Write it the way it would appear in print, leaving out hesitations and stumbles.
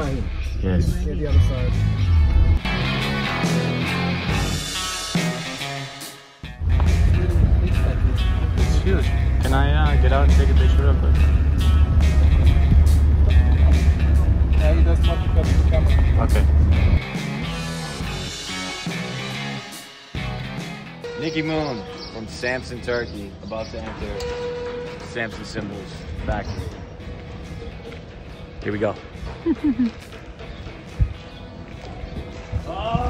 Shaheen. Yes. Here the other side. It's huge. Can I get out and take a picture real quick? Yeah, he does not pick up the camera. Okay. NickyMoon from Samsun, Turkey, about to enter Samsun Cymbals factory. Here we go. Oh!